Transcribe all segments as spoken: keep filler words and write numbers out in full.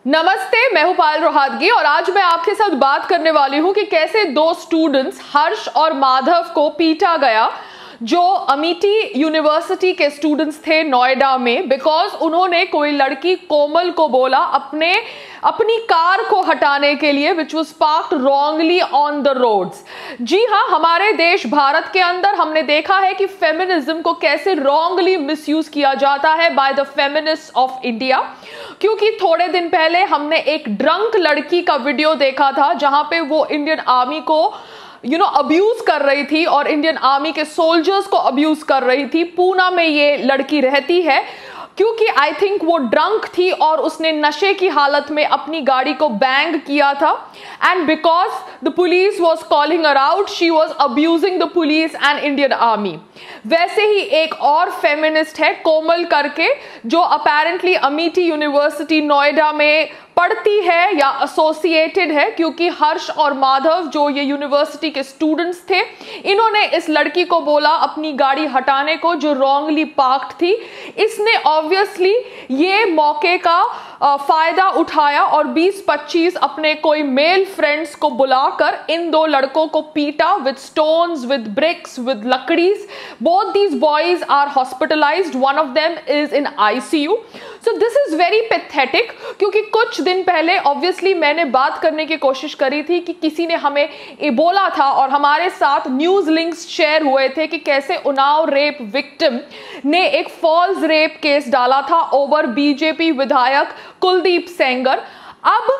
नमस्ते, मैं हूं पायल रोहातगी और आज मैं आपके साथ बात करने वाली हूं कि कैसे दो स्टूडेंट्स हर्ष और माधव को पीटा गया जो अमिटी यूनिवर्सिटी के स्टूडेंट्स थे नोएडा में, बिकॉज उन्होंने कोई लड़की कोमल को बोला अपने अपनी कार को हटाने के लिए which was parked wrongly on the roads. जी हाँ, हमारे देश भारत के अंदर हमने देखा है कि फेमिनिज्म को कैसे रॉन्गली मिसयूज किया जाता है by the feminist of India. क्योंकि थोड़े दिन पहले हमने एक ड्रंक लड़की का वीडियो देखा था जहां पे वो इंडियन आर्मी को यू नो अब्यूज कर रही थी और इंडियन आर्मी के सोल्जर्स को अब्यूज कर रही थी। पूना में ये लड़की रहती है। क्योंकि आई थिंक वो ड्रंक थी और उसने नशे की हालत में अपनी गाड़ी को बैंग किया था and because the police was calling her out she was abusing the police and Indian army. वैसे ही एक और फेमिनिस्ट है कोमल करके, जो अपेरेंटली अमिटी यूनिवर्सिटी नोएडा में पढ़ती है या एसोसिएटेड है, क्योंकि हर्ष और माधव जो ये यूनिवर्सिटी के स्टूडेंट्स थे, इन्होंने इस लड़की को बोला अपनी गाड़ी हटाने को जो रॉन्गली पार्क्ड थी। इसने ऑब्वियसली ये मौके का फायदा उठाया और बीस पच्चीस अपने कोई मेल फ्रेंड्स को बुलाकर इन दो लड़कों को पीटा with stones, with bricks, with लकड़ीज। Both these boys are hospitalised, one of them is in ICU. So this is very pathetic. क्योंकि कुछ दिन पहले ऑब्वियसली मैंने बात करने की कोशिश करी थी कि किसी ने हमें ये बोला था और हमारे साथ न्यूज लिंक्स शेयर हुए थे कि कैसे उन्नाव रेप विक्टिम ने एक फॉल्स रेप केस डाला था ओवर बीजेपी विधायक कुलदीप सेंगर। अब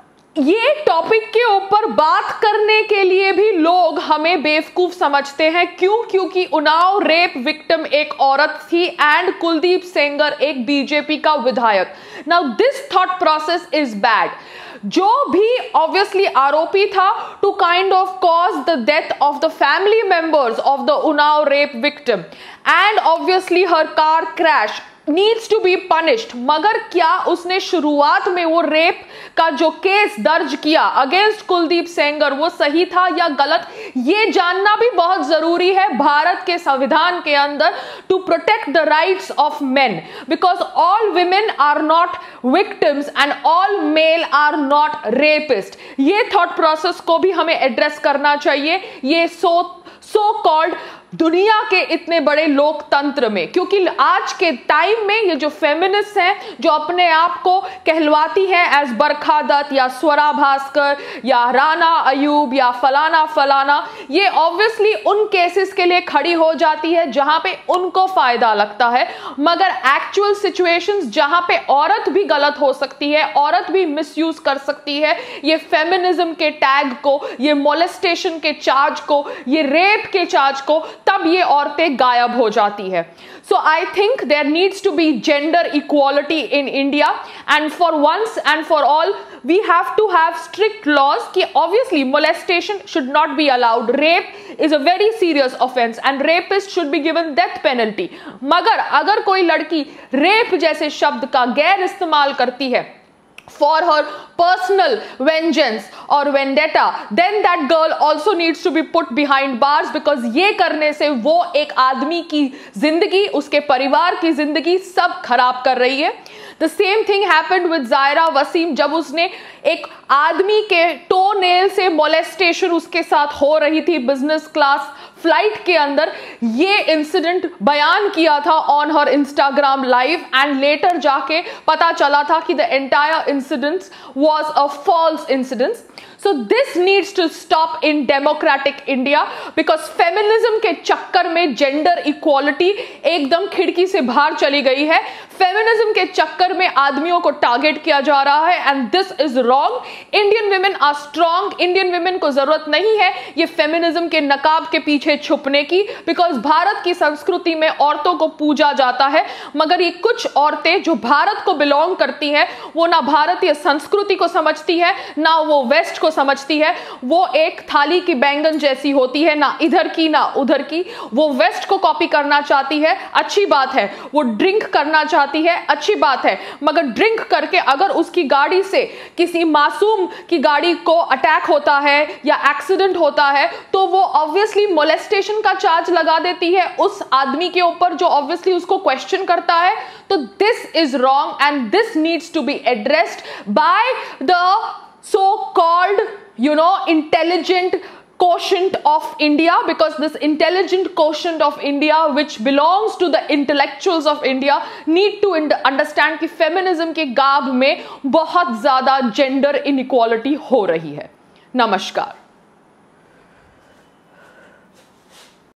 ये टॉपिक के ऊपर बात करने के लिए भी लोग हमें बेवकूफ समझते हैं। क्यों? क्योंकि उन्नाव रेप विक्टिम एक औरत थी एंड कुलदीप सेंगर एक बीजेपी का विधायक। Now this thought process is bad. जो भी ऑब्वियसली आरोपी था to kind of cause the death of the family members of the Unnao rape victim and obviously her car crash needs to be punished. मगर क्या उसने शुरुआत में वो रेप का जो केस दर्ज किया अगेंस्ट कुलदीप सेंगर वो सही था या गलत, ये जानना भी बहुत जरूरी है भारत के संविधान के अंदर to protect the rights of men, because all women are not victims and all male are not rapist. ये थॉट प्रोसेस को भी हमें एड्रेस करना चाहिए ये सो सो कॉल्ड दुनिया के इतने बड़े लोकतंत्र में। क्योंकि आज के टाइम में ये जो फेमिनिस्ट हैं जो अपने आप को कहलवाती हैं एज बरखा दत्त या स्वरा भास्कर या राना अयूब या फलाना फलाना, ये ऑब्वियसली उन केसेस के लिए खड़ी हो जाती है जहां पे उनको फायदा लगता है। मगर एक्चुअल सिचुएशंस जहां पे औरत भी गलत हो सकती है, औरत भी मिसयूज कर सकती है ये फेमिनिज्म के टैग को, ये मोलेस्टेशन के चार्ज को, ये रेप के चार्ज को, तब ये औरतें गायब हो जाती है। So I think there needs to be gender equality in India and for once and for all we have to have strict laws कि obviously molestation should not be allowed. Rape is a very serious offence and rapist should be given death penalty. मगर अगर कोई लड़की rape जैसे शब्द का गैर इस्तेमाल करती है for her personal vengeance or vendetta, then that girl also needs to be put behind bars, because ये करने से वो एक आदमी की जिंदगी, उसके परिवार की जिंदगी सब खराब कर रही है। The same thing happened with Zaira Wasim, जब उसने एक आदमी के टो नेल से मोलेस्टेशन उसके साथ हो रही थी बिजनेस क्लास फ्लाइट के अंदर, ये इंसिडेंट बयान किया था on her Instagram live and later जाके पता चला था कि the entire incident was a false incident. So this needs to stop in democratic India, because feminism के चक्कर में जेंडर इक्वालिटी एकदम खिड़की से बाहर चली गई है। फेमिनिज्म के चक्कर में आदमियों को टारगेट किया जा रहा है and this is wrong. Indian women are strong. Indian women को जरूरत नहीं है ये फेमिनिज्म के नकाब के पीछे छुपने की, बिकॉज भारत की संस्कृति में औरतों को पूजा जाता है। मगर ये कुछ औरतें जो भारत को बिलोंग करती हैं वो ना भारतीय संस्कृति को समझती है ना वो वेस्ट को समझती है। वो एक थाली की बैंगन जैसी होती है, ना इधर की ना उधर की। वो वेस्ट को कॉपी करना चाहती है, अच्छी बात है। वो ड्रिंक करना चाहती है, अच्छी बात है। मगर ड्रिंक करके अगर उसकी गाड़ी से किसी मासूम की गाड़ी को अटैक होता है या एक्सीडेंट होता है तो वो ऑब्वियसली मोलेस्ट मोलेस्टेशन का चार्ज लगा देती है उस आदमी के ऊपर जो ऑब्वियसली उसको क्वेश्चन करता है, तो this is wrong and this needs to be addressed by the so called you know intelligent quotient of India, because this intelligent quotient of India which belongs to the intellectuals of India need to understand कि feminism के गाब में बहुत ज्यादा gender inequality हो रही है। नमस्कार।